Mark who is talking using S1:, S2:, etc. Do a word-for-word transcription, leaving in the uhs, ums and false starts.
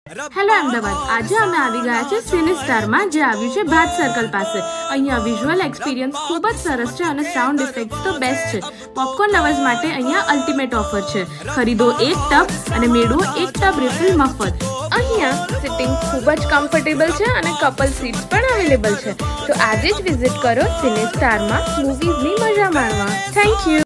S1: Hello Ahmedabad, આજે અમે આવી ગયા છે સિનેસ્ટારમાં, જે આવ્યું છે ભાત સર્કલ પાસે। અહીંયા વિઝ્યુઅલ એક્સપિરિયન્સ ખૂબ જ સરસ છે અને સાઉન્ડ ઇફેક્ટ તો બેસ્ટ છે। પોપકોર્ન લવર્સ માટે અહીંયા અલ્ટિમેટ ઓફર છે। ખરીદો એક ટબ અને મેળવો એક ટબ રિફિલ મફત। અહીંયા સિટિંગ ખૂબ જ કમ્ફર્ટેબલ છે અને કપલ સીટ્સ પણ અવેલેબલ છે। તો આજે જ વિઝિટ કરો સિનેસ્ટારમાં મૂવીઝની મજા માણવા। Thank you.